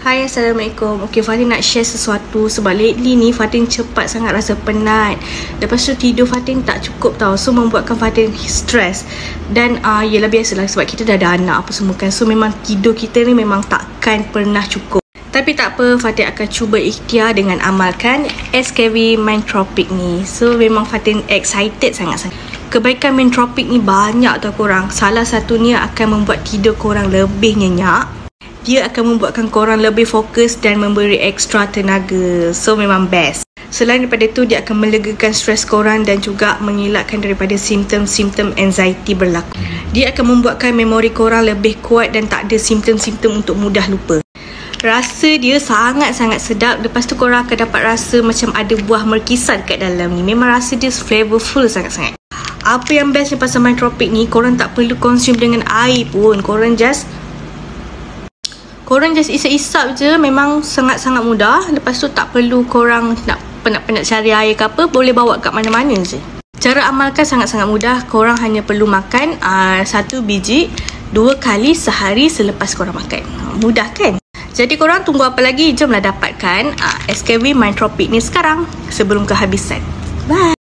Hai, Assalamualaikum. Okay, Fatin nak share sesuatu sebab lately ni Fatin cepat sangat rasa penat. Lepas tu tidur Fatin tak cukup tau. So membuatkan Fatin stress. Dan yelah biasalah sebab kita dah ada anak apa semua kan. So memang tidur kita ni memang takkan pernah cukup. Tapi tak apa, Fatin akan cuba ikhtiar dengan amalkan SKV Mindtropic ni. So memang Fatin excited sangat-sangat. Kebaikan Mindtropic ni banyak tau korang. Salah satunya akan membuat tidur korang lebih nyenyak. Dia akan membuatkan korang lebih fokus dan memberi ekstra tenaga. So memang best. Selain daripada tu, dia akan melegakan stres korang dan juga mengelakkan daripada simptom-simptom anxiety berlaku. Dia akan membuatkan memori korang lebih kuat dan tak ada simptom-simptom untuk mudah lupa. Rasa dia sangat-sangat sedap. Lepas tu korang akan dapat rasa macam ada buah merkisar kat dalam ni. Memang rasa dia flavorful sangat-sangat. Apa yang bestnya pasal Mindtropic ni, korang tak perlu consume dengan air pun. Korang just isap-isap je. Memang sangat-sangat mudah. Lepas tu tak perlu korang nak penat-penat cari air ke apa. Boleh bawa kat mana-mana je. Cara amalkan sangat-sangat mudah. Korang hanya perlu makan 1 biji 2 kali sehari selepas korang makan. Mudah kan? Jadi korang tunggu apa lagi? Jomlah dapatkan SKV Mindtropic ni sekarang sebelum kehabisan. Bye!